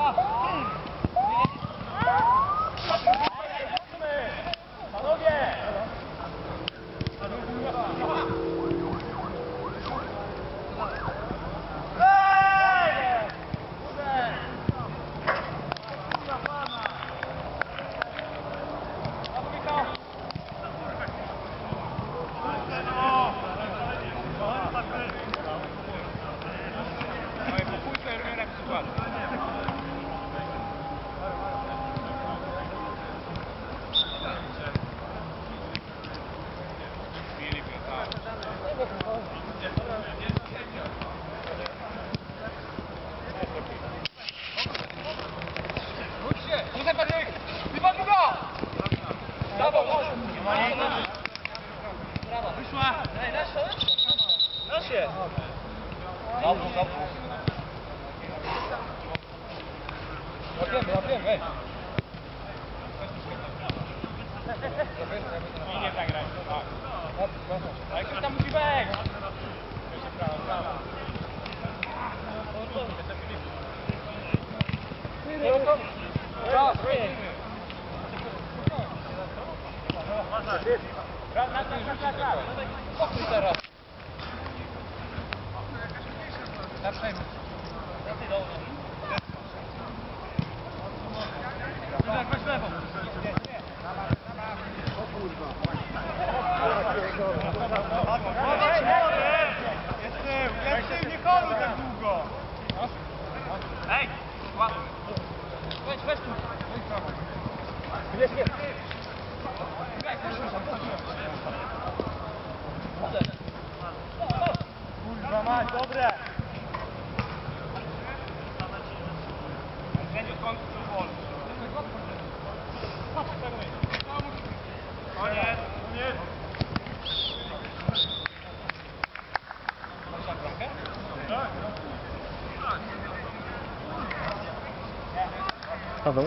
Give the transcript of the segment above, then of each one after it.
Paweł,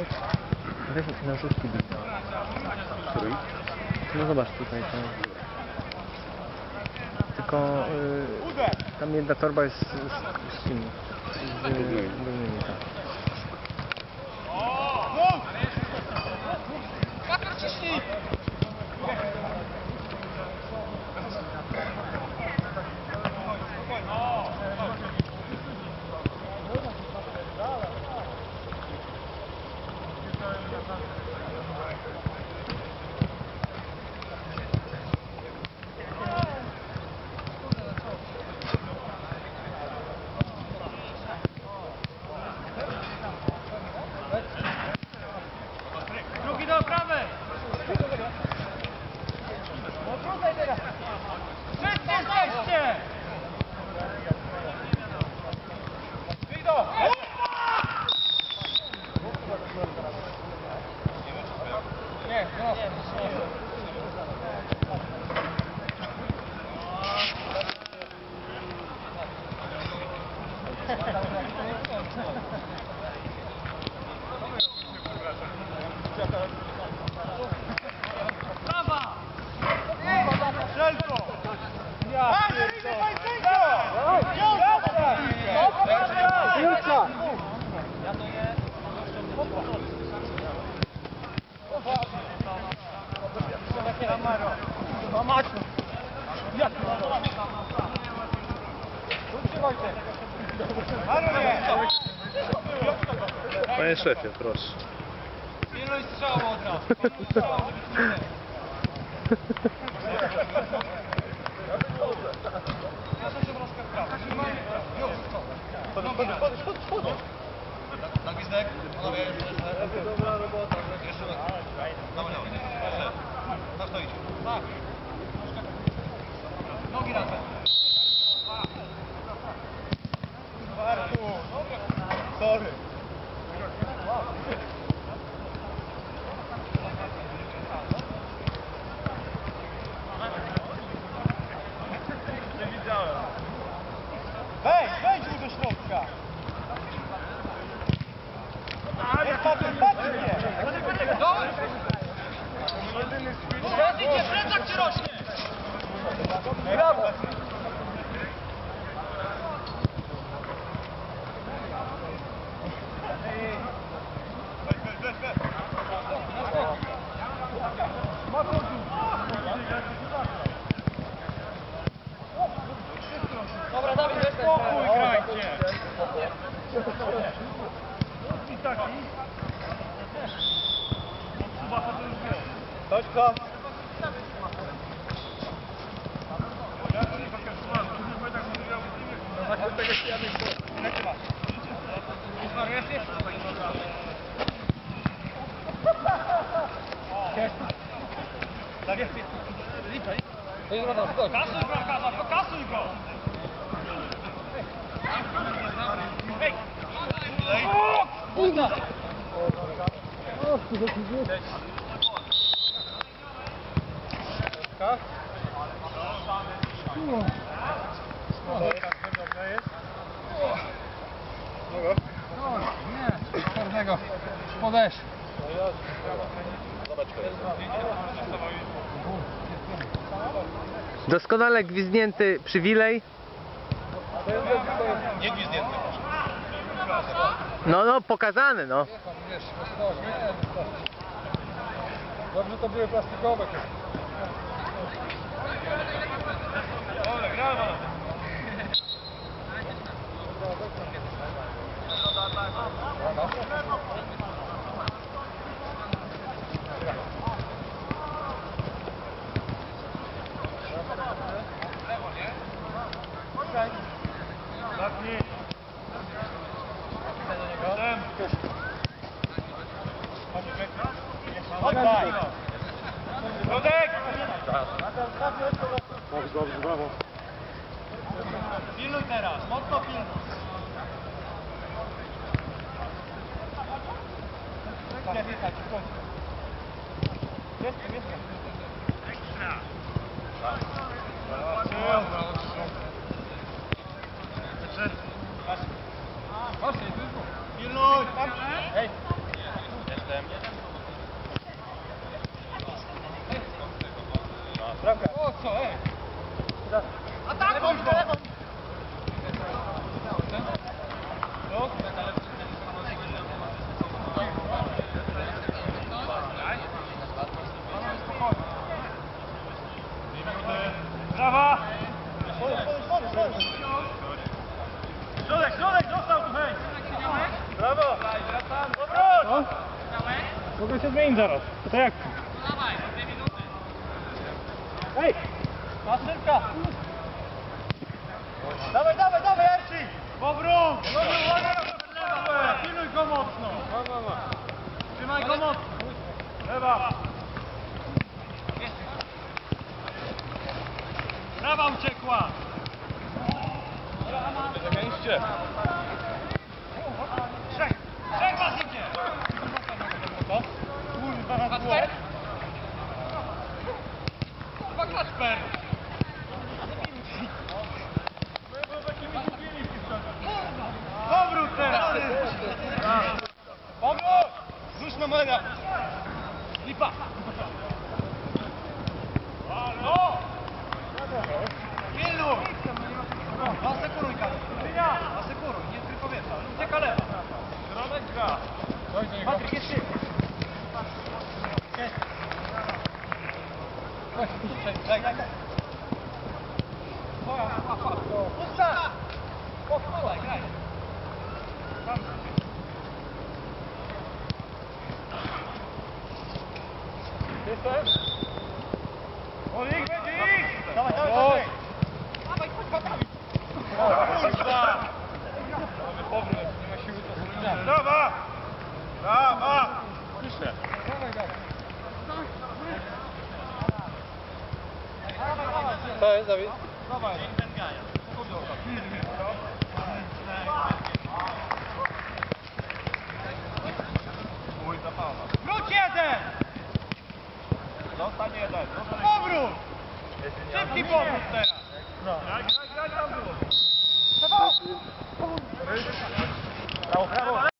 weź na szóstki bić. Który? No zobacz tutaj. Tylko tam jedna torba jest z tym. Z gównymi, tak. Panie szefie, proszę. Pilnuj strzału od razu. Pilnuj strzału, na gwizdek, panowie, dobra robota. Jeszcze raz. Dawaj, dawaj. Tak stoicie. Tak. Nogi razem. Sorry. Nie widziałem. Wejdź mu do środka. Patrz mnie. Teraz idzie, plecak ci rośnie. Brawo. Toczko. Tak jest. Kasuj bramkarza, pokasuj go! Hej! Kurwa! Nie, czarnego. Podesz. Doskonale gwizdnięty przywilej. Nie gwizdnięty. No, pokazany, no. Wiesz, ostrożnie. Dobrze to były plastikowe. Ole, brawo! Pilnuj teraz, mocno pilnuj. Jestem. Ekstra. Pilnuj! Hej! Jestem. Bramka. O co, ej? Atakuj go! Brawa! Środek, dostał tu, hej! Brawo! Obrót! Mogę się zmienić zaraz. To jak? Hej! Maszynka! Dawaj, Arci! Obrót! Lewa! Pilnuj go mocno! Trzymaj go mocno! Lewa! Prawa uciekła! Zagęście. Trzech was idzie! Kurwa, na dwóch! Chyba Kacper! Powrót teraz! Powrót! Rzuć na mega! Lipa! No! Pilnuj! Asekuruj, Kacper! Asekuruj, nie tylko powietrza. Ucieka lewa! Środek gra! Patryk, jest ty! Daj. Pusta! Graj. Jestem? Olik, będzie ich! Dawaj! Dawaj, chodź, Dawid! Kurwa! Mamy powrót, nie ma siły to zrobić. Brawa! Myślę. To jest, Dawid. Dawaj. Wróć jeden! Zostań jeden. Powrót! Szybki powrót teraz! Graj tam było! Brawo!